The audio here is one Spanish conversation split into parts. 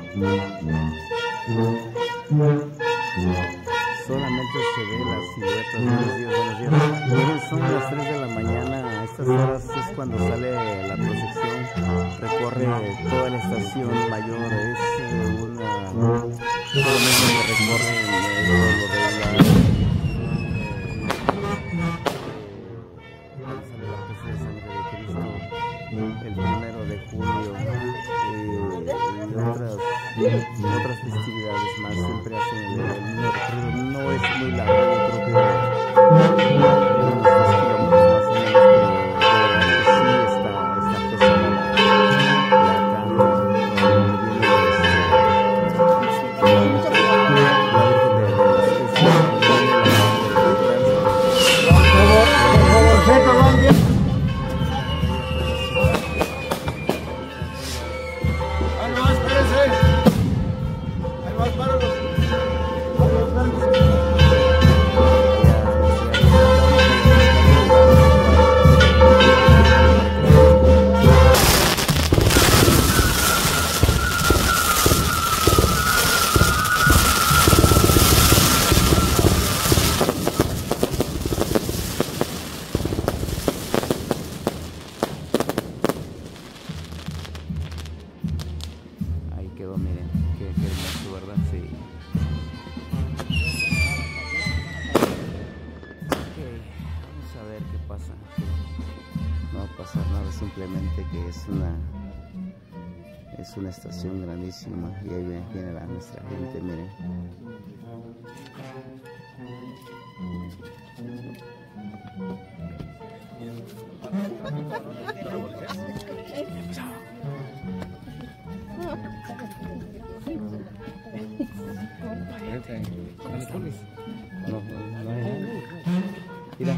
Solamente se ve las siluetas. Buenos días, buenos días. Miren, son las 3 de la mañana. A estas horas es cuando sale la procesión. Recorre toda la estación mayor. Es una promesa que recorre todo lo regular. Sale la presa de sangre de Cristo el 1 de julio. Y otras festividades más siempre hacen el mismo recorrido. No es muy largo, yo creo que unos 2 kilómetros más o menos, pero de verdad que sí está pesada la carga. Miren, qué hermoso, ¿verdad? Sí. Ok, vamos a ver qué pasa. No va a pasar nada, simplemente que es una estación grandísima y ahí viene nuestra gente, miren. No hay. Mira.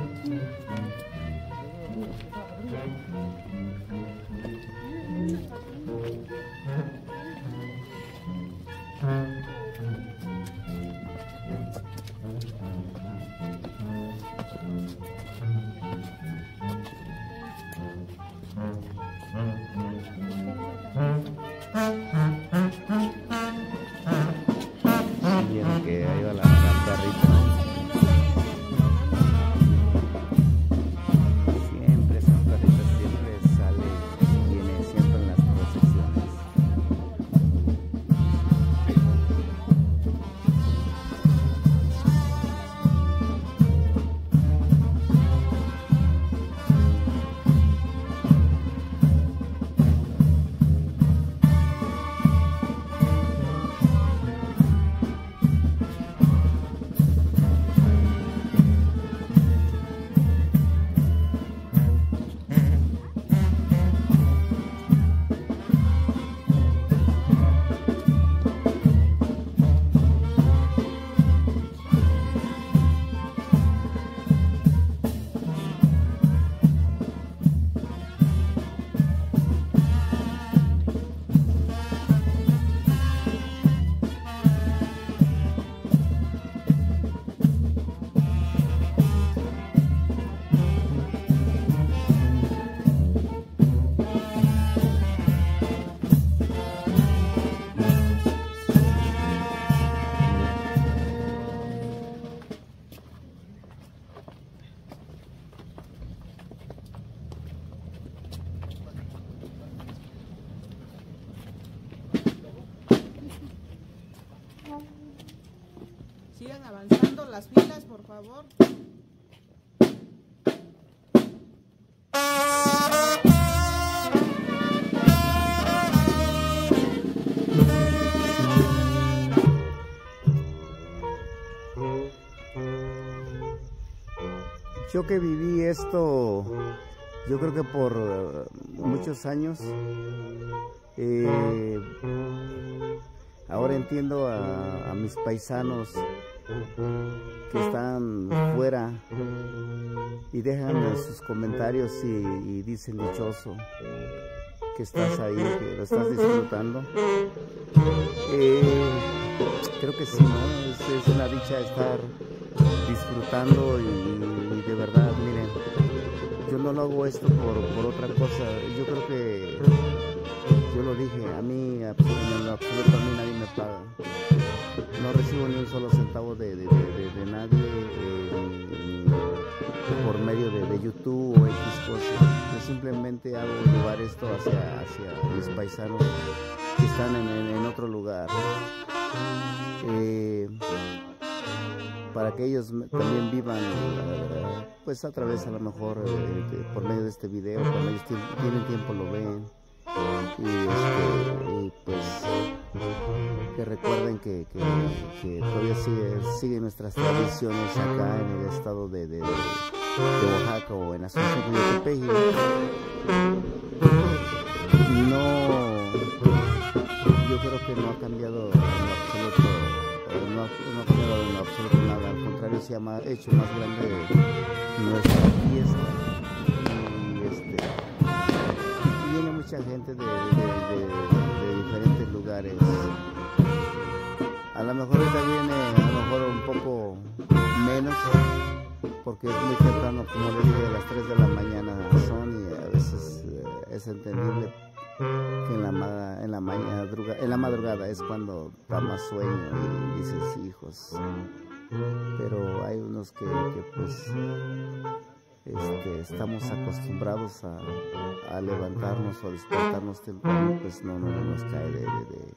Vieron que ahí va la perrita. Siempre esa perrita siempre sale, viene siempre en las procesiones. Sigan avanzando las filas, por favor. Yo que viví esto, yo creo que por muchos años, ahora entiendo a mis paisanos que están fuera y dejan sus comentarios y dicen dichoso que estás ahí, que lo estás disfrutando. Creo que sí, ¿no? Es una dicha estar disfrutando y de verdad, miren, yo no lo hago esto por otra cosa. Yo creo que yo lo dije, a mí en lo absoluto a mí nadie me paga. No recibo ni un solo centavo de nadie, ni por medio de YouTube o X cosas. Yo simplemente hago llevar esto hacia mis paisanos que están en otro lugar, para que ellos también vivan, pues a través a lo mejor por medio de este video, cuando ellos tienen tiempo lo ven, y pues que recuerden que todavía siguen nuestras tradiciones acá en el estado de Oaxaca o en Asunción de Tepeji. Yo creo que no ha cambiado en absoluto, no ha cambiado en absoluto nada, al contrario se ha hecho más grande nuestra fiesta, y viene mucha gente de diferentes lugares. A lo mejor ahorita viene un poco menos, porque es muy temprano, como le dije, a las 3 de la mañana son, y a veces es entendible que en la madrugada es cuando da más sueño y dices hijos, pero hay unos que pues estamos acostumbrados a levantarnos o a despertarnos temprano, pues no nos cae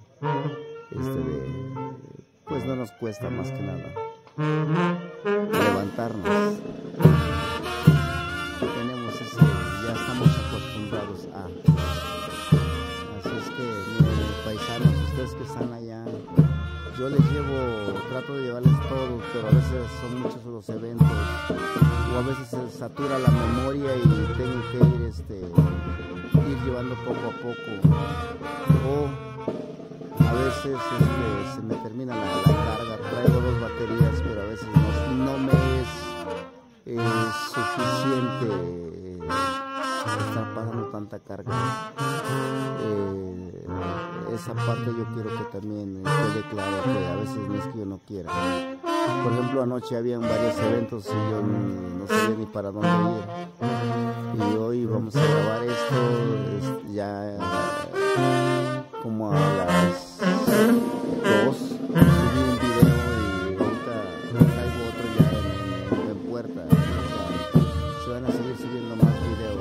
pues no nos cuesta más que nada levantarnos. Tenemos eso, ya estamos acostumbrados a. Así es que, miren, paisanos, ustedes que están allá, yo les trato de llevarles todo, pero a veces son muchos los eventos, o a veces se satura la memoria y tengo que ir llevando poco a poco, o a veces se me termina la carga. Traigo 2 baterías, pero a veces no me es suficiente estar pasando tanta carga. Esa parte yo quiero que también quede claro, que a veces no es que yo no quiera. Por ejemplo, anoche habían varios eventos y yo no sabía ni para dónde ir, y hoy vamos a grabar esto ya como a las 2. Subí un video y ahorita traigo otro ya en puerta. Se van a seguir subiendo más videos.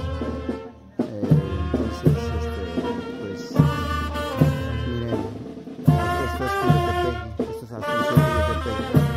Entonces, pues, miren, esto es Tepeji, esto es Asunción de Tepeji.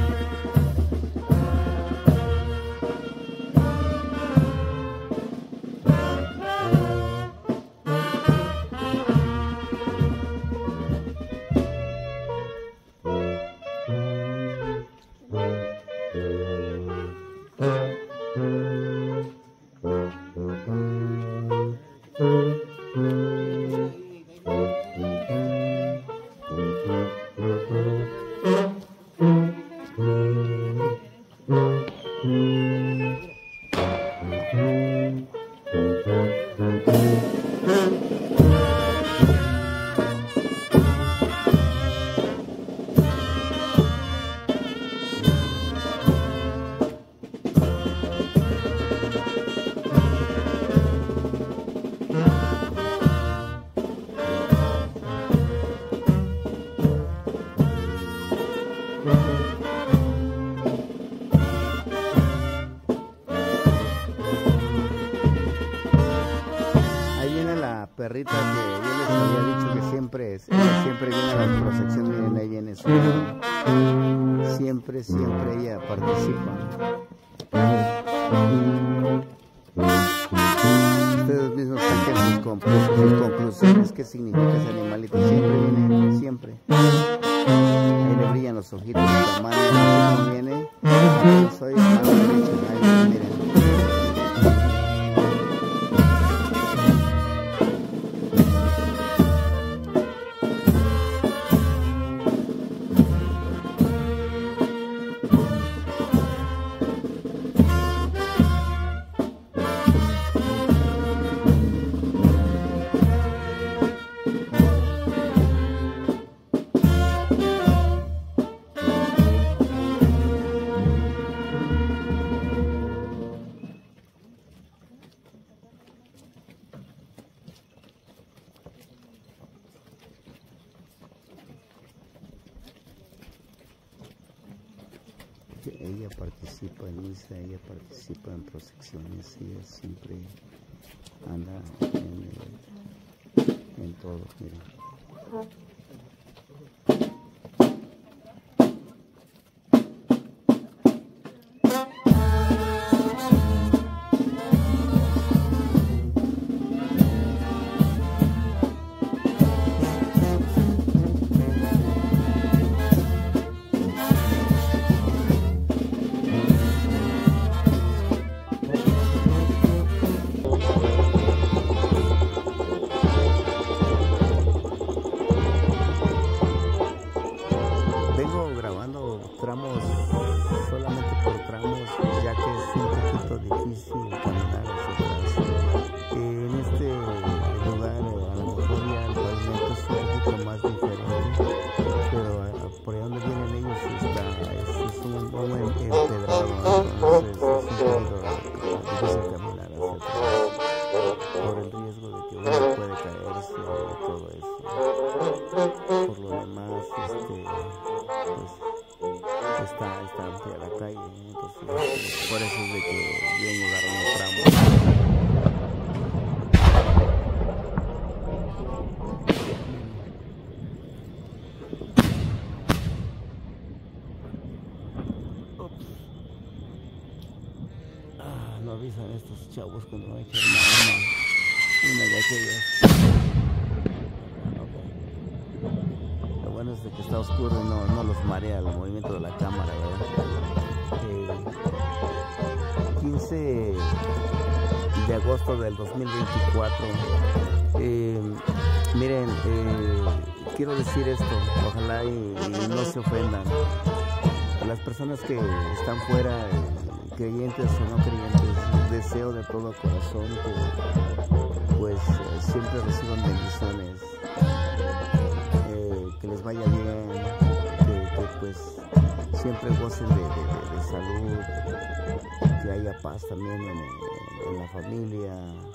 Perrita que yo les había dicho que siempre viene a la prosección, miren, ahí viene su siempre ella participa. Ustedes mismos saquen sus conclusiones, qué significa ese animalito. Siempre viene, siempre. Ahí le brillan los ojitos de la mano, así como viene. Yo soy mano derecha, ahí miren. ella participa en misa, ella participa en procesiones, ella siempre anda en todo, mira. Vengo grabando tramos, solamente por tramos, ya que es un poquito difícil caminar hacia atrás. En este lugar, a lo mejor ya el pavimento es un poquito más diferente, pero por ahí donde vienen ellos es un empedrado, entonces es un poquito difícil caminar hacia atrás, por el riesgo de que uno puede caerse y todo eso. Por lo demás, pues está amplia la calle, entonces por eso es de que vengo agarrando tramos. No avisan estos chavos cuando hay que armar una de aquellas. Lo bueno es de que está oscuro y no los marea el movimiento de la cámara, ¿verdad? 15 de agosto del 2024. Miren, quiero decir esto, ojalá y no se ofendan. Las personas que están fuera, creyentes o no creyentes, deseo de todo corazón que pues siempre reciban bendiciones, que les vaya bien, que pues siempre gocen de salud, que haya paz también en la familia,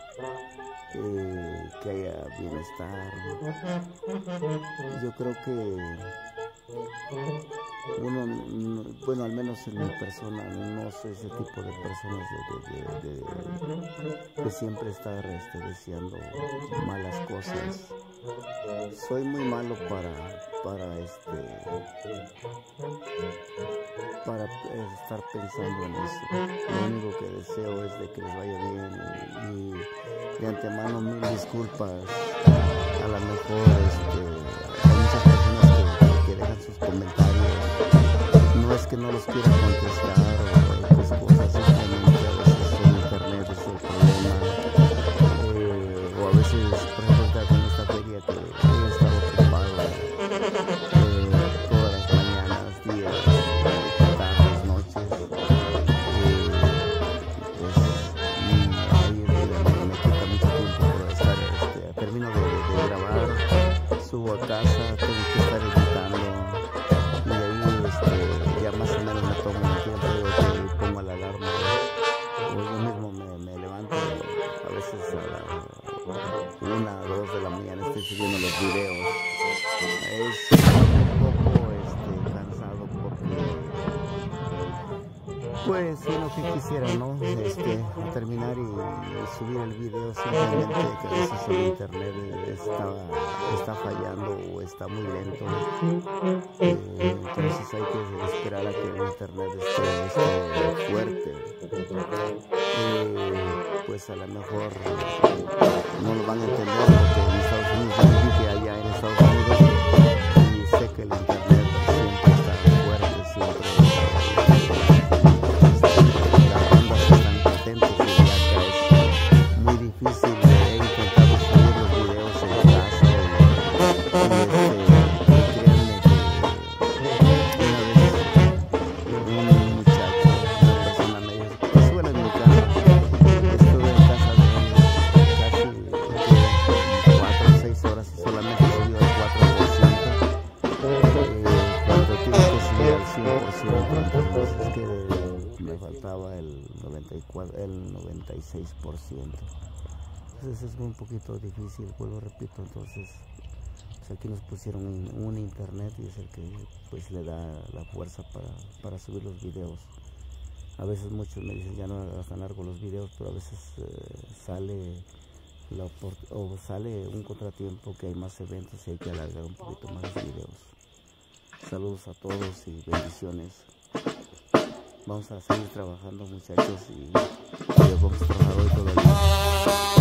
que haya bienestar. Yo creo que uno, bueno, al menos en mi persona, no soy ese tipo de personas que siempre estar deseando malas cosas. Soy muy malo para estar pensando en eso. Lo único que deseo es de que les vaya bien y de antemano mil disculpas. A lo mejor hay muchas personas que dejan sus comentarios. No es que no los quiera contestar o otras cosas, simplemente a veces en internet es el problema. O a veces, por ejemplo, con esta feria que he estado ocupado todas las mañanas, días, tardes, noches. Pues ahí me quita mucho tiempo por estar, termino de grabar, subo a casa, tengo que estar editando. Y de ahí ya más o menos me tomo un tiempo y pongo la alarma. O yo mismo me levanto a veces a las 1 o 2 de la mañana, estoy subiendo los videos. Es un poco cansado porque pues uno que quisiera, ¿no? Terminar y subir el video, simplemente que a veces el internet está fallando o está muy lento. Entonces hay que esperar a que el internet esté fuerte. Pues a lo mejor no lo van a entender porque en Estados Unidos, yo vivo allá en Estados Unidos y sé que el internet siempre está fuerte, siempre. Las bandas están contentas y ya que es muy difícil. He intentado subir los videos en casa y créanme que una vez un muchacho, una persona me dijo, suena en mi casa. Estuve en casa de él casi 4 o 6 horas y solamente subió al 4%. Cuando tuve que subir al 100%, entonces es que me faltaba el 96%. Entonces es un poquito difícil, vuelvo repito, entonces pues aquí nos pusieron un internet y es el que pues le da la fuerza para subir los videos. A veces muchos me dicen ya no hagas tan largo los videos, pero a veces sale un contratiempo, que hay más eventos y hay que alargar un poquito más los videos. Saludos a todos y bendiciones. Vamos a seguir trabajando, muchachos, y vamos a trabajar hoy todavía.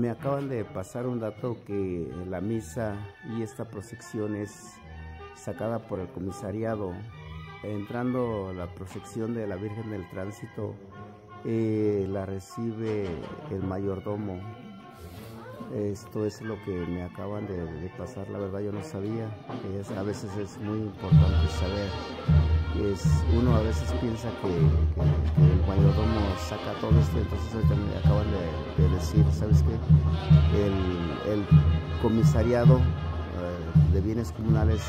Me acaban de pasar un dato que la misa y esta procesión es sacada por el comisariado. Entrando la procesión de la Virgen del Tránsito, la recibe el mayordomo. Esto es lo que me acaban de pasar, la verdad yo no sabía. A veces es muy importante saber. Uno a veces piensa que el mayordomo saca todo esto, entonces ahorita me acaban de decir, ¿sabes qué? El comisariado de bienes comunales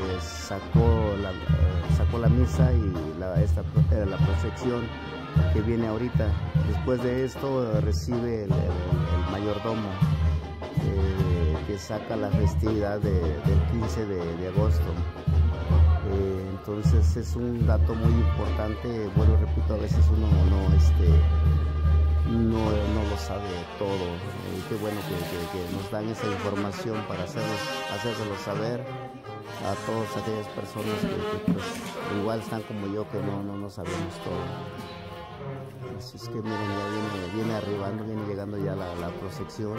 sacó la misa y la procesión que viene ahorita. Después de esto recibe el mayordomo que saca la festividad del 15 de agosto. Entonces es un dato muy importante. Bueno, repito, a veces uno no lo sabe todo. Qué bueno que nos dan esa información para hacérselo saber a todas aquellas personas que pues, igual están como yo, que no sabemos todo. Así es que miren, ya viene arribando, viene llegando ya la procesión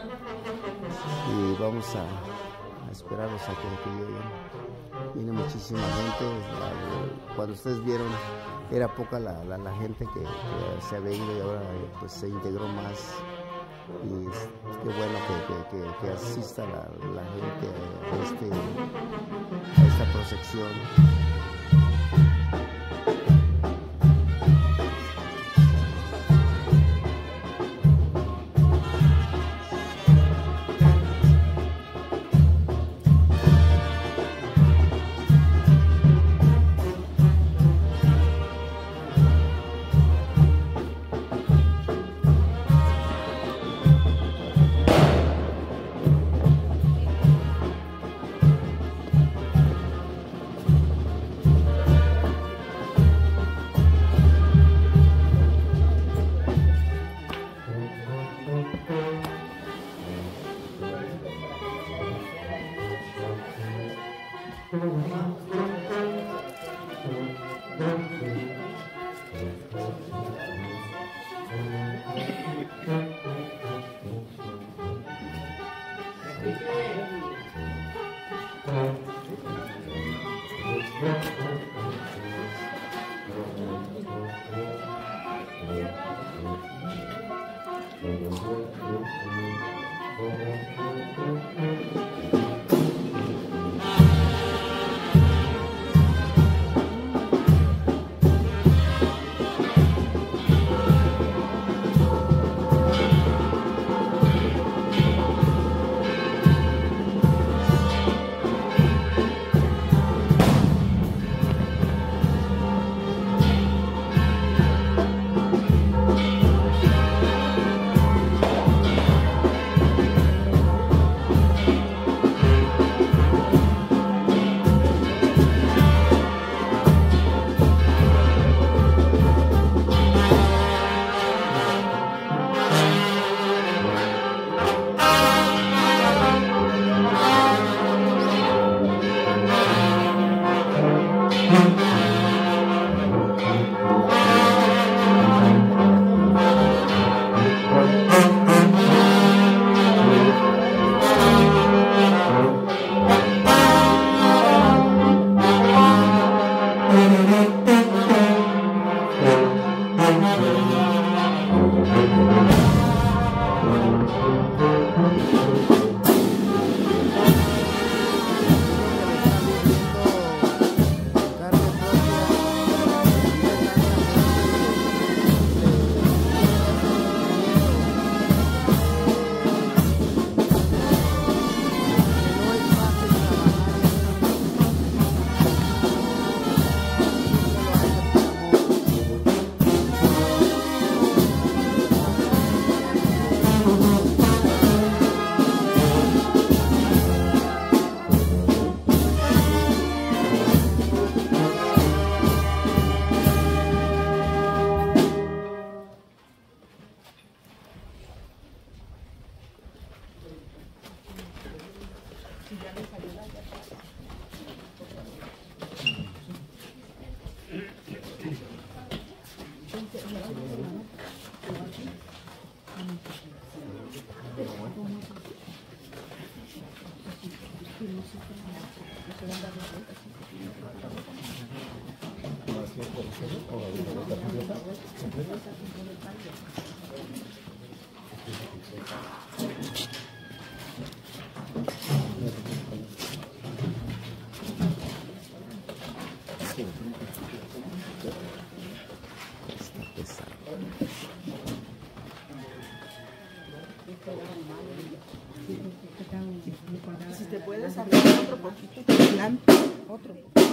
y vamos a esperarlos a que lleguen. Viene muchísima gente. Cuando ustedes vieron, era poca la gente que se había ido y ahora pues se integró más. Y qué bueno que asista la gente a esta procesión. Si te puedes abrir otro poquito adelante, otro poquito.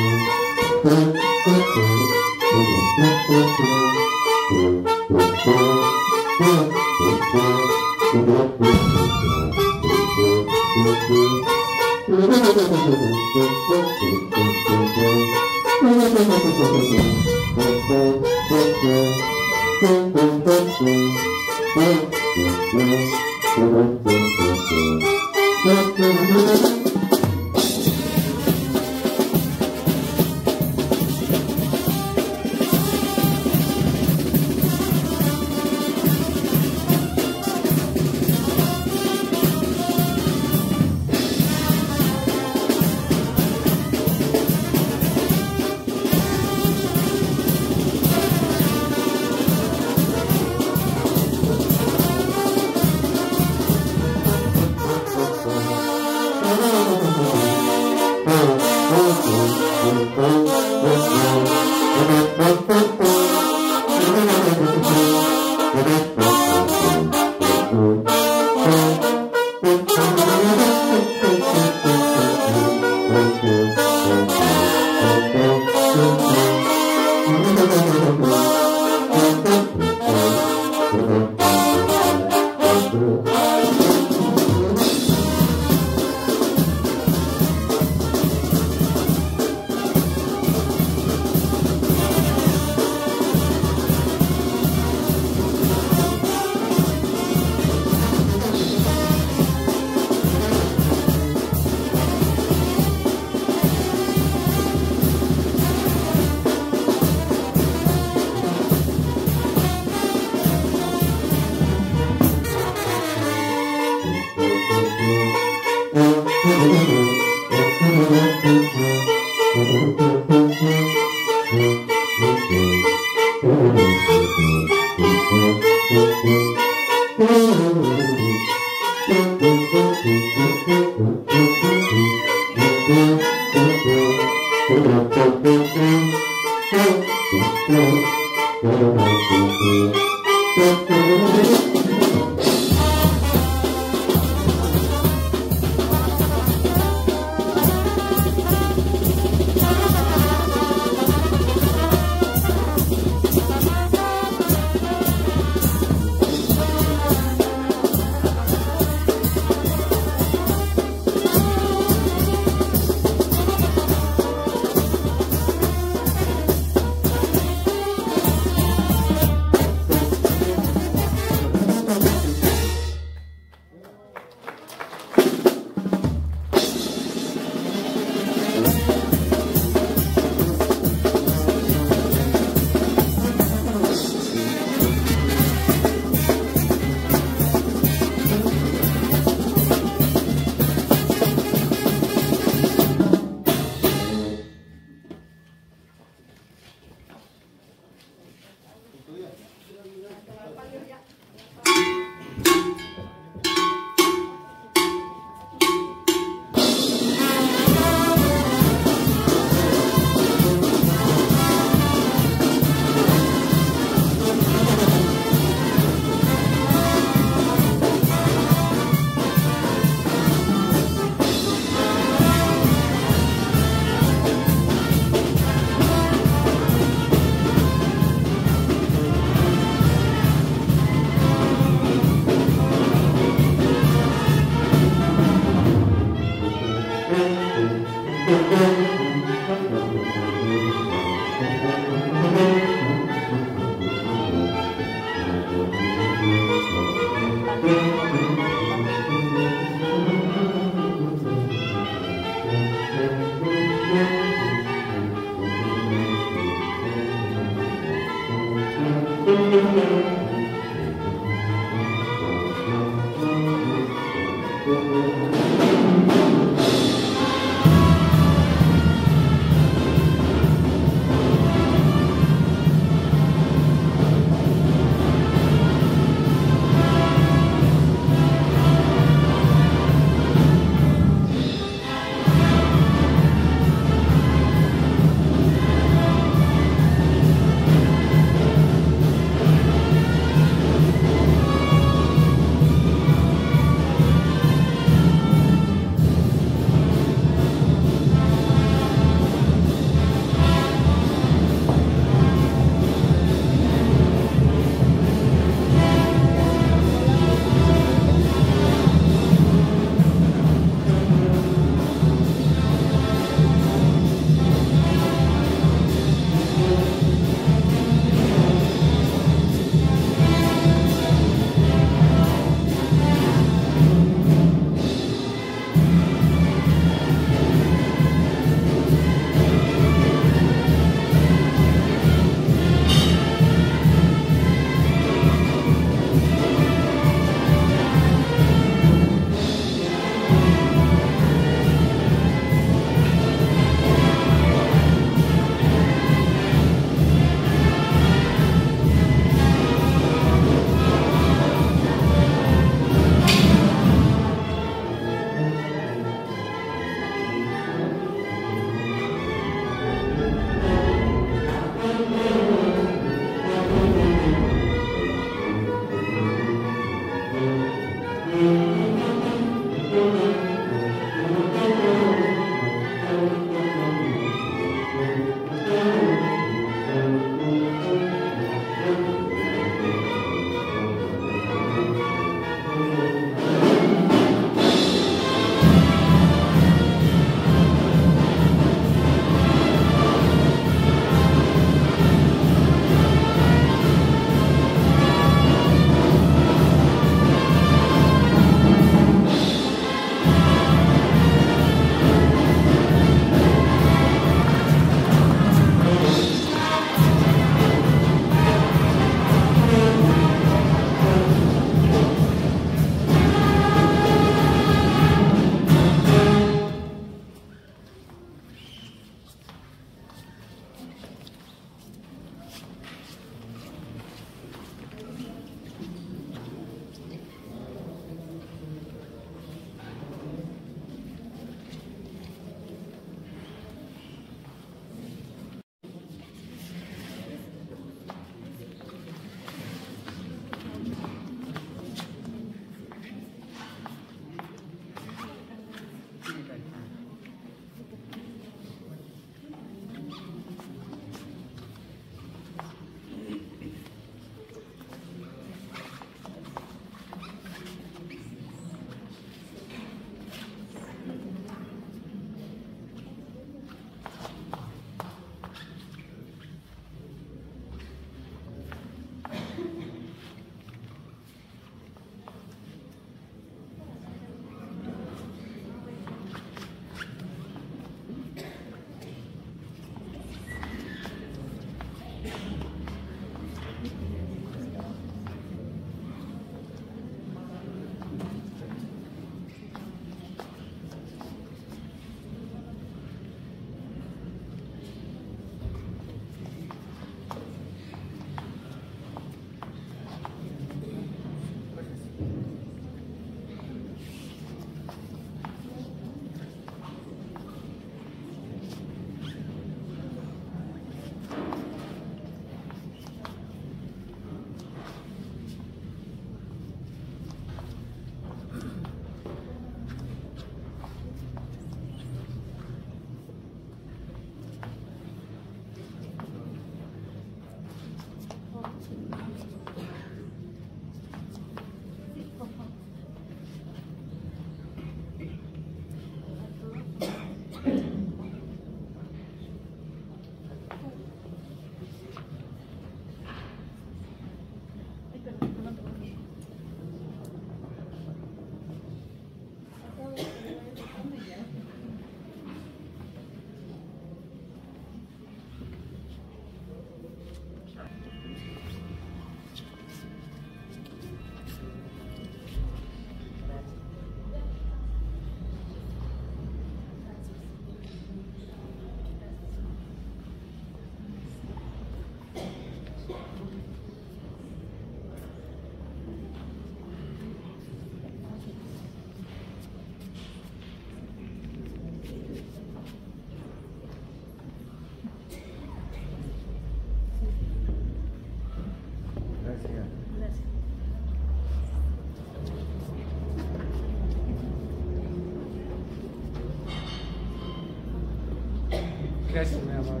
Gracias, mi amor.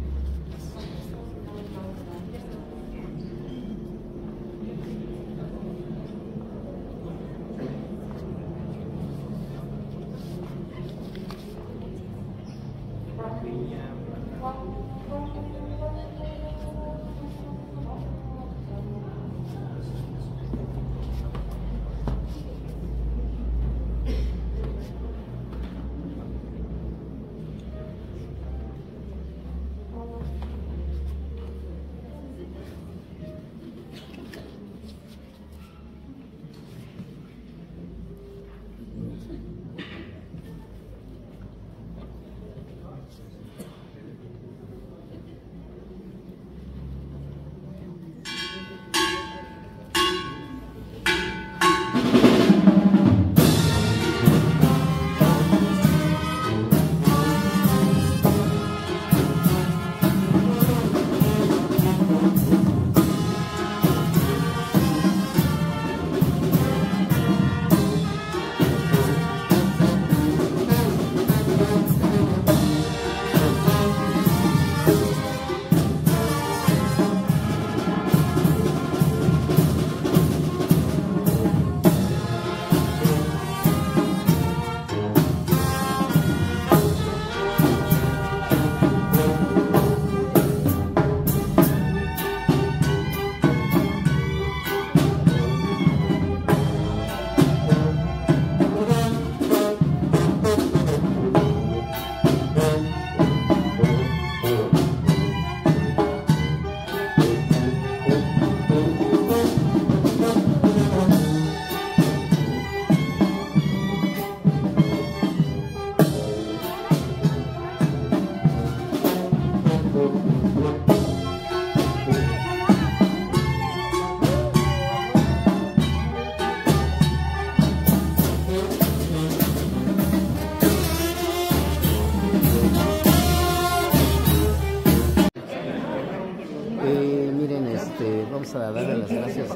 Vamos a darle las gracias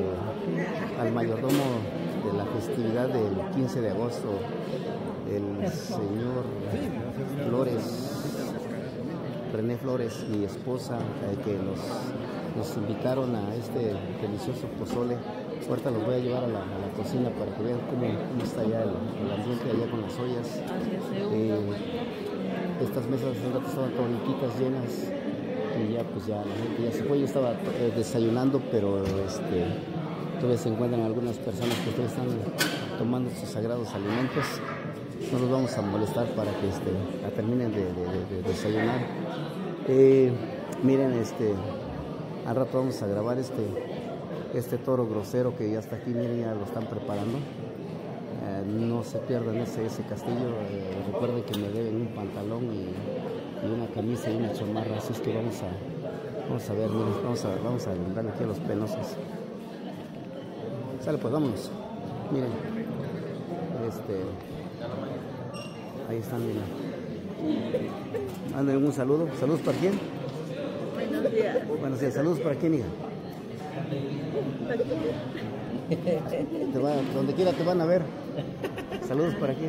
al mayordomo de la festividad del 15 de agosto, el señor René Flores, mi esposa, que nos invitaron a este delicioso pozole. Ahorita los voy a llevar a la cocina para que vean cómo está ya el ambiente allá con las ollas. Estas mesas hace un rato estaban toditas llenas y ya pues ya la gente ya se fue. Yo estaba desayunando, pero todavía se encuentran algunas personas que todavía están tomando sus sagrados alimentos. No los vamos a molestar para que terminen de desayunar. Miren, al rato vamos a grabar este toro grosero que ya está aquí. Miren, ya lo están preparando. No se pierdan ese castillo. Recuerden que me deben un pantalón y una camisa y una chamarra, así es que vamos a ver, miren, vamos a darle aquí a los penosos. Sale, pues vámonos. Miren, ahí están, miren. Manden un saludo. ¿Saludos para quién? Buenos días. Buenos días. ¿Saludos para quién, hija? Donde quiera te van a ver. ¿Saludos para quién?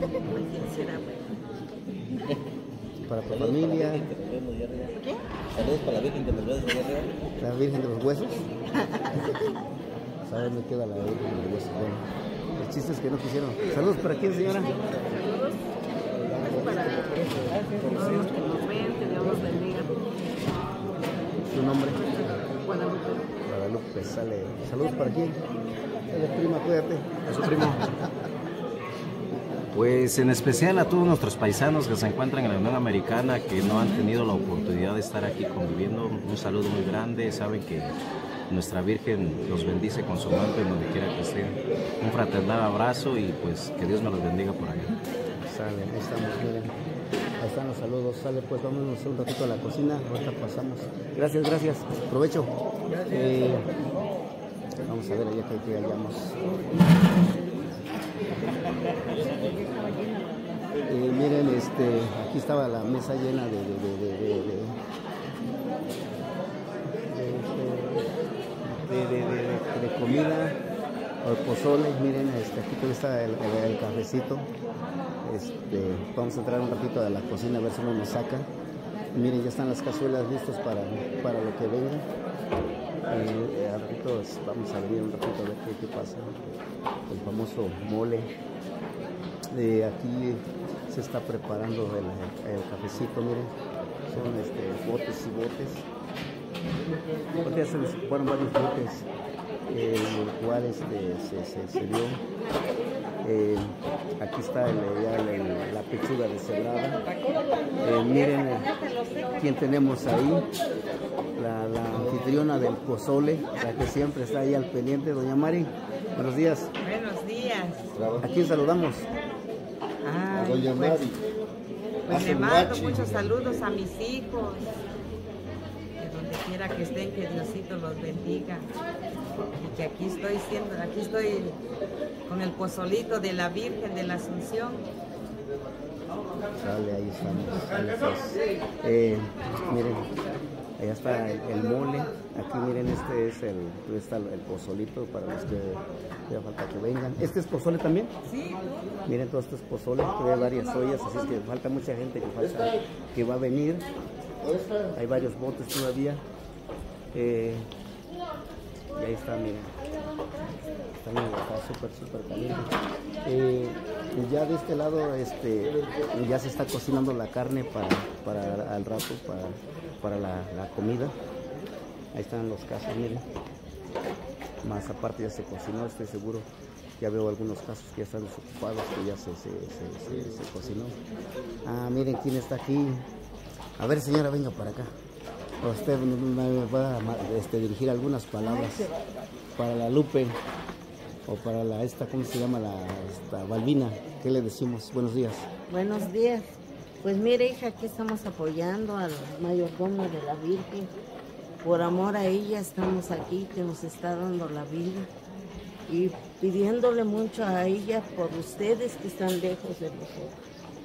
Para tu familia. ¿Qué? Saludos para la Virgen de los Huesos. ¿La Virgen de los Huesos? ¿Sabes dónde queda la Virgen de los Huesos? Bueno, el chiste es que no quisieron. ¿Saludos para quién, señora? Saludos. Para todos los que nos ven, que Dios los bendiga. ¿Su nombre? Guadalupe. Guadalupe, sale. ¿Saludos para quién? Sale, prima, cuídate. A su primo. Pues en especial a todos nuestros paisanos que se encuentran en la Unión Americana, que no han tenido la oportunidad de estar aquí conviviendo, un saludo muy grande. Saben que nuestra Virgen los bendice con su manto en donde quiera que estén. Un fraternal abrazo y pues que Dios me los bendiga por allá. Sale, ahí estamos, miren. Ahí están los saludos. Sale, pues vámonos un ratito a la cocina. Ahorita pasamos. Gracias, gracias. Provecho. Vamos a ver allá que hallamos. Miren, aquí estaba la mesa llena de comida, o pozole. Miren, aquí todavía está el cafecito. Vamos a entrar un ratito a la cocina a ver si uno nos saca. Miren, ya están las cazuelas listas para lo que venga. Al ratito vamos a venir un ratito a ver qué pasa. El famoso mole. Aquí se está preparando el cafecito, miren. Son botes y botes. Porque ya se fueron varios botes, el cual se dio. Aquí está la pechuga deshebrada. Miren quién tenemos ahí, la anfitriona del pozole, la que siempre está ahí al pendiente, doña Mari. Buenos días. Buenos días. ¿A quién saludamos? Ay, A doña Mari. Pues le mando muchos saludos a mis hijos, de donde quiera que estén, que Diosito los bendiga. Y que aquí estoy con el pozolito de la Virgen de la Asunción. Sale, ahí estamos. Miren, allá está el mole. Aquí miren, está el pozolito para los que ya falta que vengan. ¿Este es pozole también? Sí. Miren, todo esto es pozole, que hay varias ollas, así es que falta mucha gente que va a venir. Hay varios botes todavía. Y ahí está, miren. Está súper caliente. Ya de este lado ya se está cocinando la carne para al rato, para la comida. Ahí están los casos, miren. Más aparte ya se cocinó, estoy seguro. Ya veo algunos casos que ya están desocupados, que ya se cocinó. Ah, miren quién está aquí. A ver, señora, venga para acá. Usted me va a dirigir algunas palabras para la Lupe o para ¿cómo se llama? Esta Balbina. ¿Qué le decimos? Buenos días. Buenos días. Pues mire, hija, aquí estamos apoyando al mayordomo de la Virgen. Por amor a ella estamos aquí, que nos está dando la vida. Y pidiéndole mucho a ella por ustedes que están lejos de nosotros.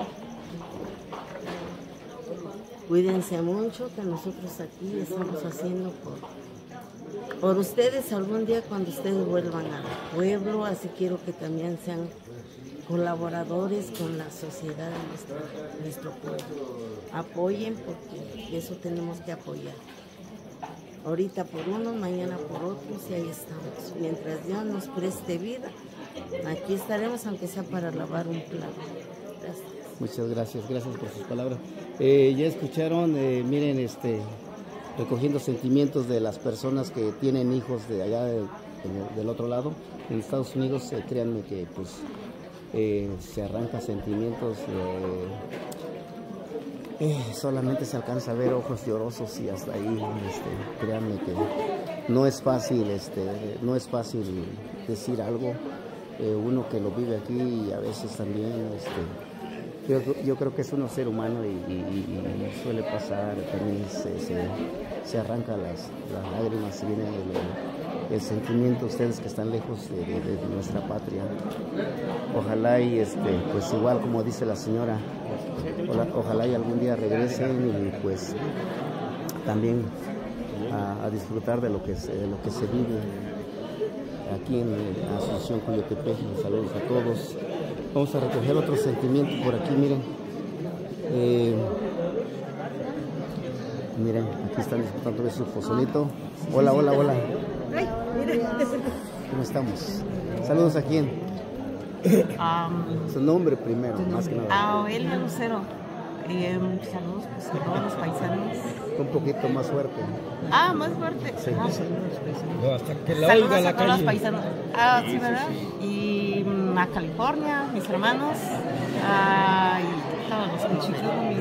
Cuídense mucho, que nosotros aquí estamos haciendo por ustedes algún día cuando ustedes vuelvan al pueblo. Así quiero que también sean colaboradores con la sociedad de nuestro pueblo. Apoyen, porque eso tenemos que apoyar. Ahorita por unos, mañana por otros, y ahí estamos. Mientras Dios nos preste vida, aquí estaremos, aunque sea para lavar un plato. Gracias. Muchas gracias por sus palabras. Ya escucharon, miren, recogiendo sentimientos de las personas que tienen hijos de allá del otro lado, en Estados Unidos. Créanme que pues se arranca sentimientos, solamente se alcanza a ver ojos llorosos y hasta ahí. Créanme que no es fácil, decir algo. Uno que lo vive aquí y a veces también, yo creo que es uno ser humano y suele pasar, también se arranca las lágrimas y viene el sentimiento, ustedes que están lejos de nuestra patria. Ojalá y pues igual como dice la señora, ojalá y algún día regresen y pues también a disfrutar de lo que se vive aquí en Asunción, Coyotepec. Saludos a todos. Vamos a recoger otro sentimiento por aquí, miren. Miren, aquí están disfrutando de su pozolito. Hola. ¿Cómo estamos? Saludos a quién. Su nombre primero, más que nada. A Oelia Lucero. Saludos pues, a todos los paisanos. Un poquito más fuerte. Más fuerte. Sí. No, hasta que la Saludos oiga la a todos los calle. paisanos. Sí, ¿verdad? Y a California, mis hermanos. Y todos los en Chicago, mis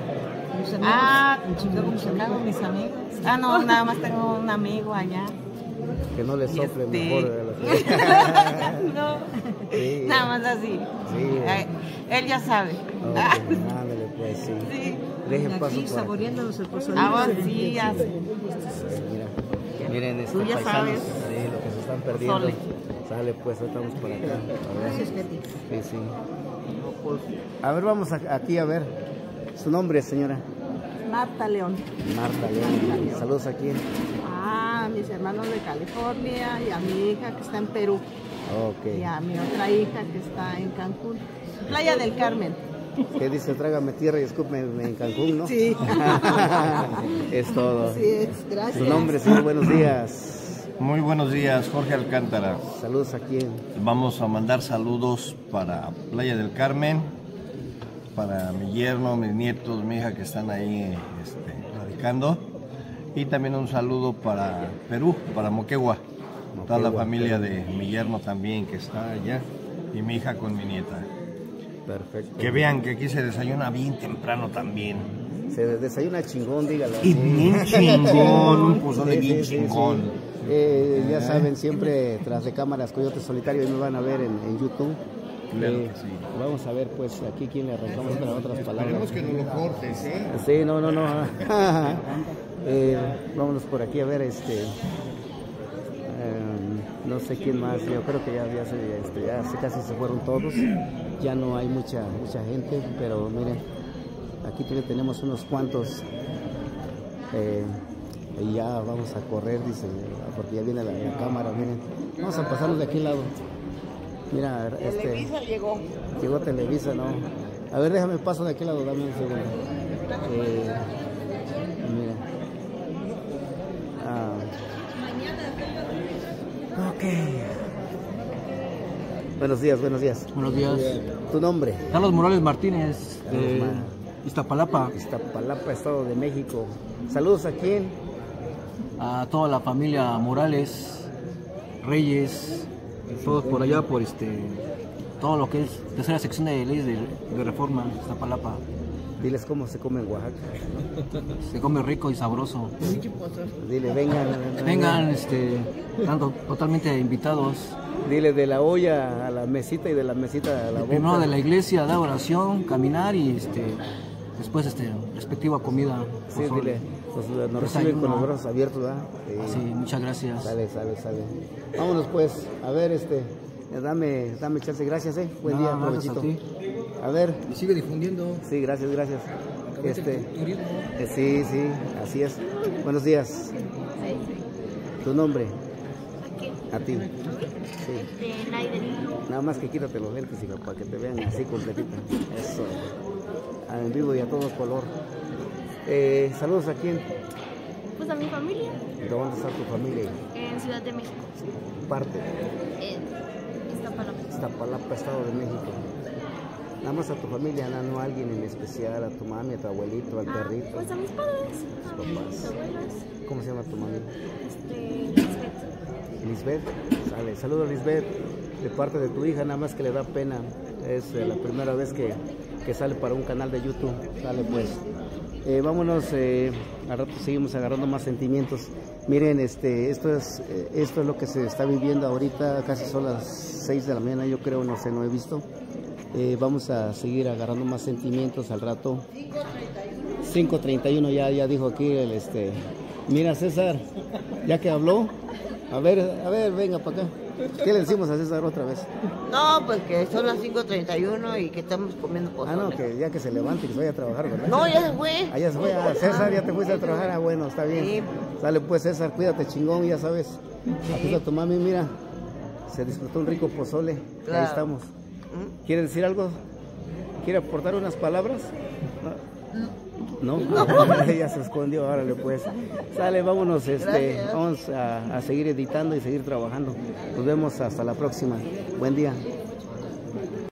hermanos. Mis amigos. No, nada más tengo un amigo allá. Que no le sople mejor. No, Sí. nada más así. Sí. Él ya sabe. Ándale, pues sí. Sí. Dejen paso Aquí por aquí. saboreándonos el pozole. Sí, ya sé. Mira, miren Tú ya paisanos, sabes. sí, lo que se están perdiendo. Pozole. Sale, pues, estamos por acá. A ver. Gracias, Betty. Sí. A ver, vamos aquí a ver. Su nombre, señora. Marta León. Marta León. Saludos aquí. A mis hermanos de California y a mi hija que está en Perú. Ok. Y a mi otra hija que está en Cancún. Playa del Carmen. ¿Qué dice? Trágame tierra y escúpeme en Cancún, ¿no? Sí. Es todo. Así es, gracias. Su nombre, señor, buenos días. Muy buenos días, Jorge Alcántara. Saludos a quién. Vamos a mandar saludos para Playa del Carmen, para mi yerno, mis nietos, mi hija que están ahí radicando. Y también un saludo para Perú, para Moquegua. Toda la familia de mi yerno también que está allá. Y mi hija con mi nieta. Perfecto. Que vean que aquí se desayuna bien temprano también. Se desayuna chingón, dígalo. Y bien chingón, un pozole Sí, bien sí, sí, chingón. sí. Ya saben, siempre tras de cámaras Coyote Solitario, y me van a ver en YouTube. Claro que sí. Vamos a ver, pues, aquí quién le arrancamos para otras palabras. Esperemos que no lo cortes, ¿eh? Sí, no. Vámonos por aquí a ver, no sé quién más, yo creo que ya casi se fueron todos, ya no hay mucha gente, pero miren, aquí tenemos unos cuantos, y ya vamos a correr, dice, porque ya viene la cámara, miren, vamos a pasarnos de aquí al lado, mira, Televisa llegó. llegó Televisa, ¿no? A ver, déjame paso de aquel lado, dame un segundo. Mira. Ok. Buenos días. Buenos días. ¿Tu nombre? Carlos Morales Martínez, de Iztapalapa. Iztapalapa, Estado de México. Saludos a quién. A toda la familia Morales, Reyes, todos por allá, por todo lo que es tercera sección de leyes de reforma, Iztapalapa. Diles cómo se come en Oaxaca. Se come rico y sabroso. Dile, vengan. Están totalmente invitados. Dile de la olla a la mesita y de la mesita a la boca. Primero de la iglesia, dar oración, caminar y después respectiva comida. Sí, dile, nos reciben con los brazos abiertos, ¿verdad? Sí, muchas gracias. Sale. Vámonos pues, a ver, dame chance, gracias, buen día, provechito. A ver. Y sigue difundiendo. Sí, gracias. Turismo. Sí, así es. Buenos días. ¿Tu nombre? A ti. Sí. Nada más que quítate los lentes, hija, para que te vean así completita. Eso. En vivo y a todo color. Saludos a quién. Pues a mi familia. ¿Dónde está tu familia? En Ciudad de México. Parte. En Iztapalapa. Iztapalapa, Estado de México. Nada más a tu familia, no a alguien en especial, a tu mami, a tu abuelito, al perrito. Pues a mis padres. Tus papás. Abuelas. ¿Cómo se llama tu mami? Lisbeth. Lisbeth. Sale. Saludos, Lisbeth, de parte de tu hija, nada más que le da pena. Es la primera vez que sale para un canal de YouTube. Sale pues. Vámonos, al rato seguimos agarrando más sentimientos. Miren, esto es lo que se está viviendo ahorita, casi son las 6 de la mañana, yo creo, no sé, no he visto. Vamos a seguir agarrando más sentimientos al rato. 5:31 ya dijo aquí mira, César, ya que habló, a ver, venga para acá. ¿Qué le decimos a César otra vez? No, pues que son las 5:31 y que estamos comiendo pozole. No, que ya que se levante y que se vaya a trabajar, ¿verdad? No, ya se fue. Ya se fue. César, ya te fuiste a trabajar. Bueno, está bien. Sí. Sale pues, César, cuídate chingón, ya sabes. Aquí está tu mami, mira. Se disfrutó un rico pozole. Claro. Ahí estamos. ¿Quiere decir algo? ¿Quiere aportar unas palabras? ¿No? Ya se escondió, órale pues. Sale, vámonos, vamos a seguir editando y seguir trabajando. Nos vemos hasta la próxima. Buen día.